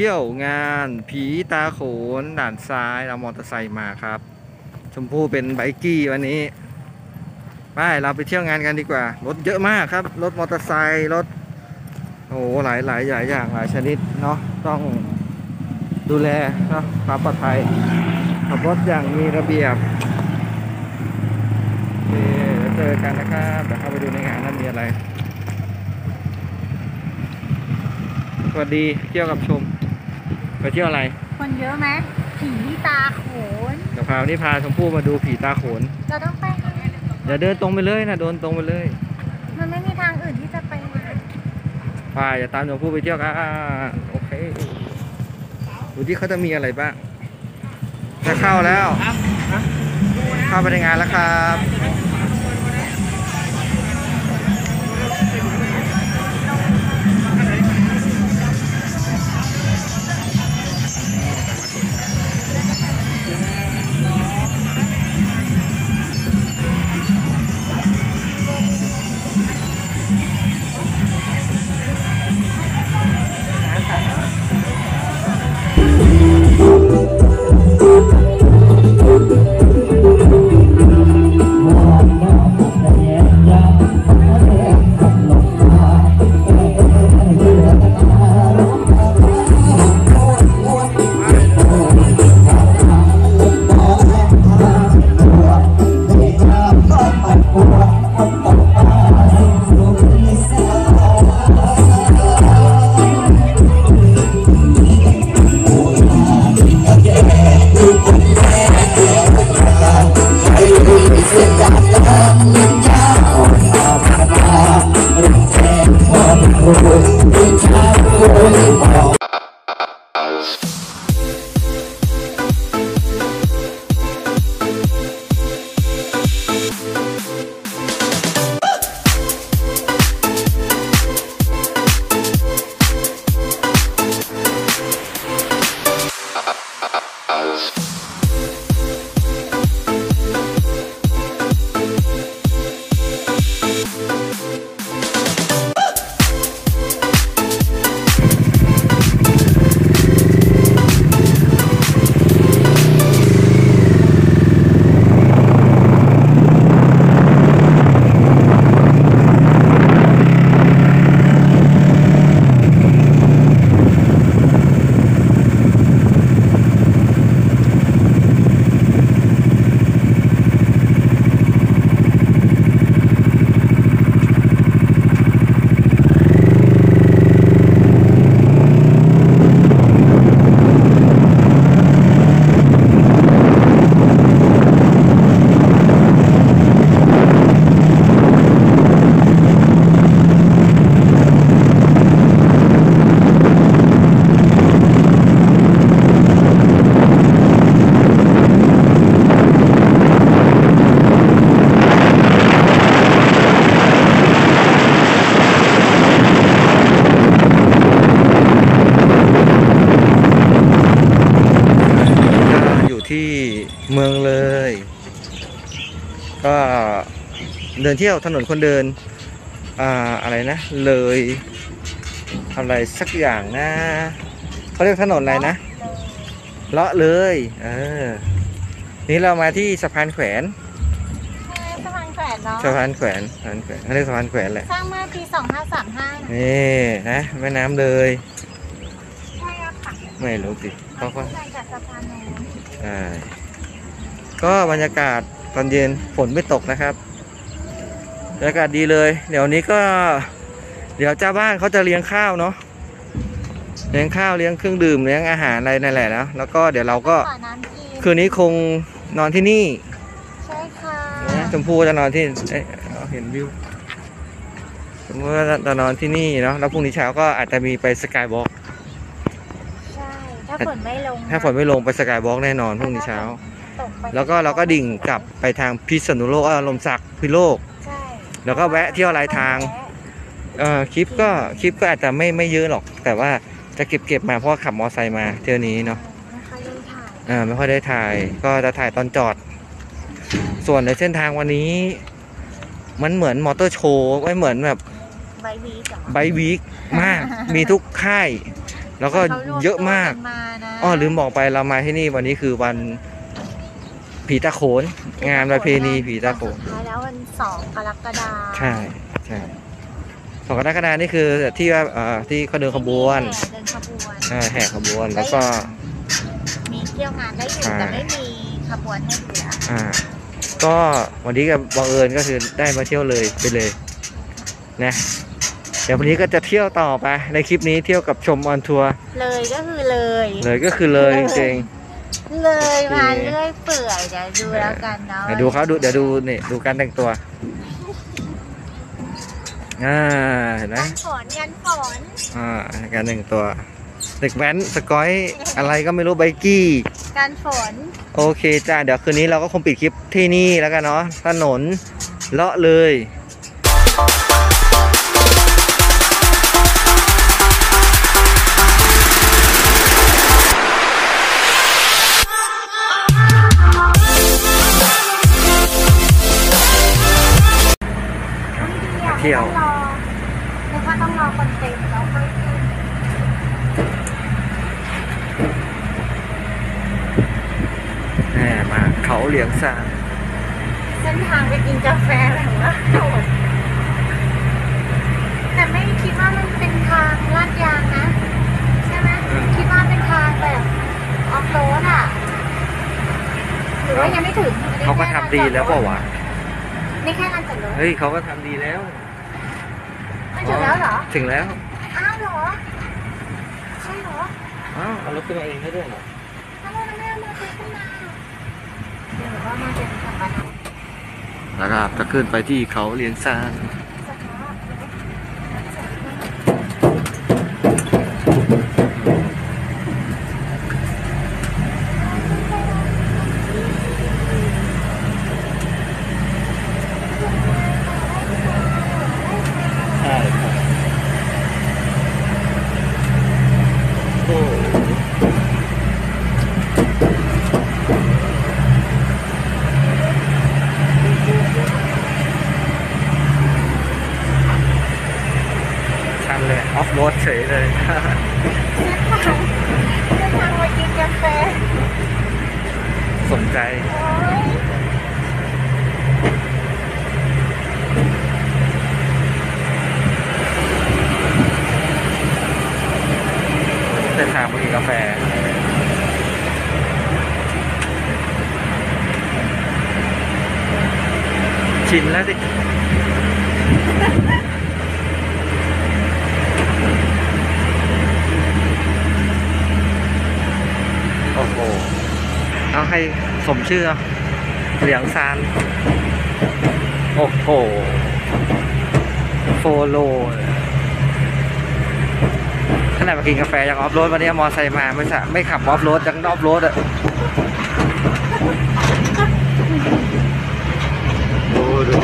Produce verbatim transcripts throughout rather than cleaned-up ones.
ที่ยวงานผีตาโขนด่านซ้ายเรามอเตอร์ไซค์มาครับชมพู่เป็นไบกี้วันนี้ไปเราไปเที่ยวงานกันดีกว่ารถเยอะมากครับรถมอเตอร์ไซค์รถโอ้หลายหลายหลายอย่างหลายชนิดเนาะต้องดูแลเนาะความปลอดภัยขับรถอย่างมีระเบียบโอเคแล้วเจอกันนะครับเดี๋ยวเข้าไปดูในงานนั้นมีอะไรสวัสดีเที่ยวกับชมไปเที่ยวอะไรคนเยอะไหมผีตาโขนเดี๋ยวพาวันนี้พาชมพู่มาดูผีตาโขนเราต้องไปอย่าเดินตรงไปเลยนะเดินตรงไปเลยมันไม่มีทางอื่นที่จะไปมาไปอย่าตามชมพู่ไปเที่ยวกันโอเคดูที่เขาจะมีอะไรบ้างจะเข้าแล้วเข้าไปในงานแล้วครับที่เมืองเลยก็เดินเที่ยวถนนคนเดินอ่าอะไรนะเลยอะไรสักอย่างนะเขาเรียกถนนอะไรนะเลาะเลยเออนี่เรามาที่สะพานแขวนสะพานแขวนเนาะสะพานแขวนสะพานแขวนเขาเรียกสะพานแขวนแหละสร้างเมื่อปีสองห้าสามห้านี่นะแม่น้ำเลยใช่ค่ะไม่รู้สิเขาก็จากสะพานนู้นใช่ก็บรรยากาศตอนเย็นฝนไม่ตกนะครับบรรยากาศดีเลยเดี๋ยวนี้ก็เดี๋ยวเจ้าบ้านเขาจะเลี้ยงข้าวเนาะเลี้ยงข้าวเลี้ยงเครื่องดื่มเลี้ยงอาหารอะไรนั่นแหละนะแล้วก็เดี๋ยวเราก็คืนนี้คงนอนที่นี่ใช่ค่ะชมพู่จะนอนที่เห็นวิวชมพู่จะนอนที่นี่เนาะแล้วพรุ่งนี้เช้าก็อาจจะมีไปสกายวอล์กใช่ถ้าฝนไม่ลงถ้าฝนไม่ลงไปสกายวอล์กแน่นอนพรุ่งนี้เช้าแล้วก็เราก็ดิ่งกลับไปทางพิษณุโลกลมศักดิ์พิโลกแล้วก็แวะเที่ยวรายทางเอ่อคลิปก็คลิปก็อาจจะไม่ไม่เยอะหรอกแต่ว่าจะเก็บเก็บมาเพราะว่าขับมอเตอร์ไซค์มาเที่ยวนี้เนาะอ่าไม่ค่อยได้ถ่ายก็จะถ่ายตอนจอดส่วนในเส้นทางวันนี้มันเหมือนมอเตอร์โชว์ไม่เหมือนแบบไบวีคไบวีคมาก มีทุกค่ายแล้วก็เขารวมเยอะมากตัวนมานะอ้อลืมบอกไปเรามาที่นี่วันนี้คือวันผีตาโขน งานประเพณีผีตาโขนสุดท้ายแล้ววันสองกรกฎาคมใช่ใช่สองกรกฎาคมนี่คือที่ว่าเอ่อที่เขาเดินขบวนแห่เดินขบวนอ่าแห่ขบวนแล้วก็มีเที่ยวงานได้อยู่ใช่แต่ไม่มีขบวนให้ดูแล้วอ่าก็วันนี้กับบังเอิญก็คือได้มาเที่ยวเลยไปเลยนะเดี๋ยววันนี้ก็จะเที่ยวต่อไปในคลิปนี้เที่ยวกับชมออนทัวร์เลยก็คือเลยเลยก็คือเลยจริงเลยมาโอเคเรื่อยเปื่อยเดี๋ยวดูแล้วกันเนาะๆเดี๋ยวดูเขาดูเดี๋ยวดูนี่ดูการแต่งตัวอ่าเห็นไหมกันฝนกันฝนอ่าการแต่งตัวเด็กแว้นสกอยอะไรก็ไม่รู้ไบกี้กันฝนโอเคจ้าเดี๋ยวคืนนี้เราก็คงปิดคลิปที่นี่แล้วกันเนาะถนนเลาะเลยมาเที่ยวรอนึกว่าต้องรอคนเต็มแล้วค่อยขึ้นแหมมาเขาเหลียงซานเส้นทางไปกินกาแฟหรือว่าแต่ไม่คิดว่ามันเป็นทางลาดยางนะ ใช่ไหมคิดว่าเป็นทางแบบออฟโรดอ่ะหรือว่ายังไม่ถึงอันนี้เขาก็ทำดีแล้วเปล่าวะนี่แค่ลานจอดรถเฮ้ยเขาก็ทำดีแล้วมันถึงแล้วเหรอถึงแล้วอ้าวเหรอ ใช่เหรออ้าวเอารถขึ้นมาเองได้ด้วยเหรอทำไมมันไม่เอามาซื้อขึ้นมาเดี๋ยวว่ามันเป็นสัมปทานแล้วก็จะขึ้นไปที่เขาเหลียงซานสภาพใช่โอ้ชันเลยออฟโรดเฉยเลยเส้นทางเส้นทางไปกินกาแฟสนใจโอ้ยเดินทางไปกินกาแฟ ชินแล้วสิ โอ้โห เอาให้สมชื่อเอาเหลียงซาน โอ้โห โฟโลขนาดมากินกาแฟยังออฟโรดวันนี้มอไซค์มาไม่สะไม่ขับออฟโรดยังออฟโรดอ่ะดูดู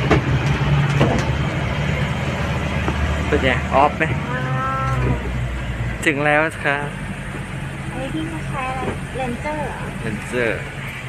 เป็นไงออฟไหมว้าวถึงแล้วครับอันนี้ที่กาแฟอะไรเลนเจอร์เหรอเลนเจอร์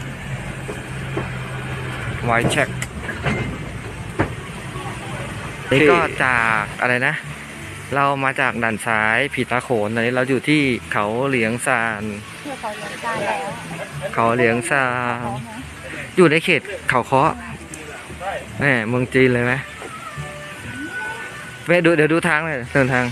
ไวเช็คนี่ก็จากอะไรนะ เรามาจากด่านซ้ายผีตาโขนตอนนี้เราอยู่ที่เขาเหลียงซานคือเขาเลี้ยงจานแล้วเขาเหลียงซาเขานไหมอยู่ในเขตเขาเคาะแหมเมืองจีนเลยไหมไปดูเดี๋ยวดูทางเลยเดินทาง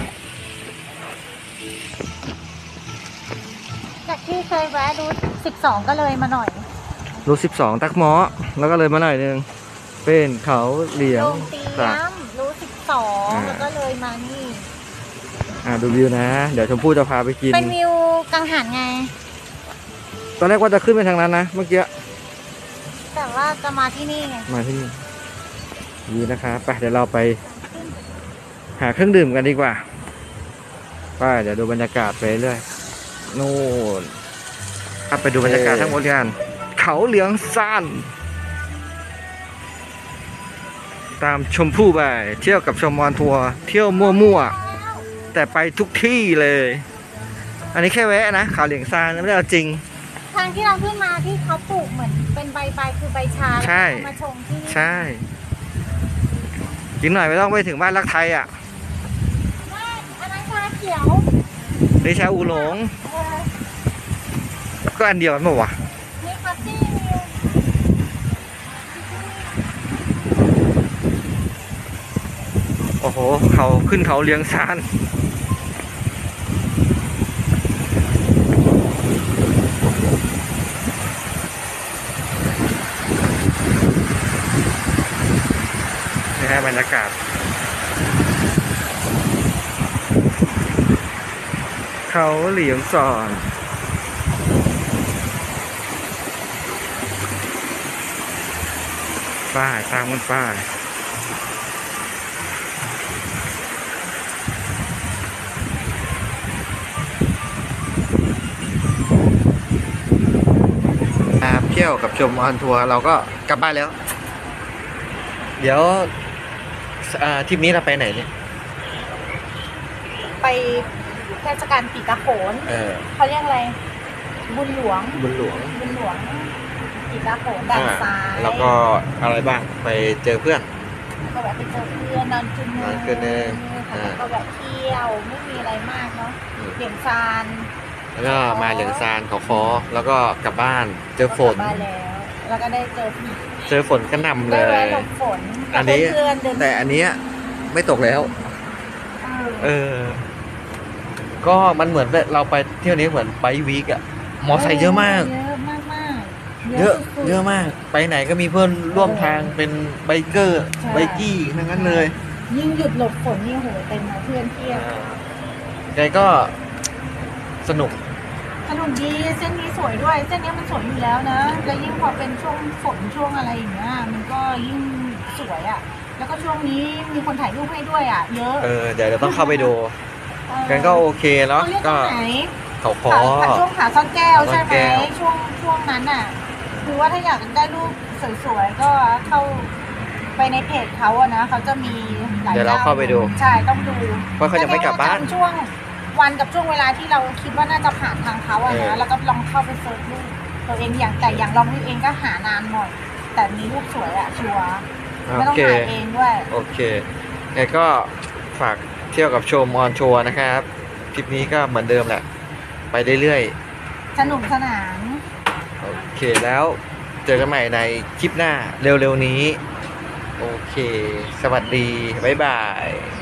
จากที่เคยแวะดูสิบสองก็เลยมาหน่อยรูสิบสองตักหมอแล้วก็เลยมาหน่อยนึงเป็นเขาเหลียงลงเตียซานมรู้สิบสองอ่าแล้วก็เลยมานี่อ่าดูวิวนะ เดี๋ยวชมพู่จะพาไปกินเป็นวิวกังหันไงตอนแรกว่าจะขึ้นไปทางนั้นนะเมื่อกี้แต่ว่าจะมาที่นี่ไงมาที่นี่ดีนะครับไปเดี๋ยวเราไป หาเครื่องดื่มกันดีกว่าไปเดี๋ยวดูบรรยากาศไปเรื่อยนู่นครับไปดูบรรยากาศทั้งหมดกันเขาเหลียงซานตามชมพู่ไปเที่ยวกับชมออนทัวร์เที่ยวมั่วๆแต่ไปทุกที่เลย อันนี้แค่แวะนะเขาเหลียงซานไม่ได้เอาจริงทางที่เราขึ้นมาที่เขาปลูกเหมือนเป็นใบใบคือใบชาใช่แล้วเอามาชงที่นี่ใช่กินหน่อยไม่ต้องไปถึงบ้านรักไทยอ่ะว่าอันนั้นชาเขียวอเดชาอูหลงเออก็อันเดียวกันเปล่าวะนี่ปาร์ตี้วิวโอ้โห เขาขึ้นเขาเลียงซานนี่ฮะบรรยากาศเขาเหลียงซานป้ายตามมันป้ายเที่ยวกับชมออนทัวร์เราก็กลับบ้านแล้ว เดี๋ยวอ่าทริปนี้เราไปไหนเนี่ยไปเทศกาลปีตาโขนเออเขาเรียกอะไร บุญหลวงบุญหลวงบุญหลวงปีตาโขนด่านซ้ายแล้วก็อะไรบ้างไปเจอเพื่อนก็แบบไปเจอเพื่อนนอนคืนนึงนอนคืนนึงอ่าแล้วก็แบบเที่ยวไม่มีอะไรมากเนาะเบี่ยงซานแล้วก็มาเหลืองซานเขาคอแล้วก็กลับบ้านเจอฝนกลับบ้านแล้ว แล้วก็ได้เจอพี่เจอฝนก็นำเลได้แวะยหลบฝนอันนี้กับเพื่อนๆเดินแต่อันเนี้ยไม่ตกแล้วเออเออ ก็มันเหมือนแบบเราไปเที่ยวนี้เหมือนไปวีคอะมอไซค์เยอะมากเยอะมากมากเยอะสุดๆเยอะมาก ไปไหนก็มีเพื่อนร่วมทางเป็นไบเกอร์ใช่ไบกี้ทั้งนั้นเลยยิ่งหยุดหลบฝนนี่โหเต็มนะเพื่อนเที่ยวแกก็สนุกสนุกดีเส้นนี้สวยด้วย เส้นนี้มันสวยอยู่แล้วนะแล้วยิ่งพอเป็นช่วงฝนช่วงอะไรอย่างเงี้ยมันก็ยิ่งสวยอ่ะ แล้วก็ช่วงนี้มีคนถ่ายรูปให้ด้วยอ่ะ เยอะเออ เดี๋ยวเราต้องเข้าไปดูเออกันก็โอเคเนาะเขาเรียกตรก็งไหนเขาคอขาช่วงขาซ่อนแก้วใช่ไหมขาซ่อนแก้วช่วงช่วงนั้นอ่ะ คือว่าถ้าอยากได้รูปสวยๆก็เข้าไปในเพจเขาอะนะเขาจะมีหลายเดี๋ยวเราเข้าไปดูใช่ต้องดูเพราะเขายังไม่กลับบ้านจำช่วงวันกับช่วงเวลาที่เราคิดว่าน่าจะผ่านทางเขาอะเอนะอแล้วก็ลองเข้าไปเซิร์ชรูปตัวเองอย่างแต่อย่างลองรูปเองก็หานานหน่อย แต่มีรูปสวยอะชัวร์ไม่โอต้องเคถ่ายเองด้วยโอเคไงก็ฝากเที่ยวกับชมออนทัวร์นะครับ คลิปนี้ก็เหมือนเดิมแหละ ไปเรื่อยสนุกสนานๆ โอเคแล้วเจอกันใหม่ในคลิปหน้าเร็วๆนี้ โอเค สวัสดี บ๊ายบาย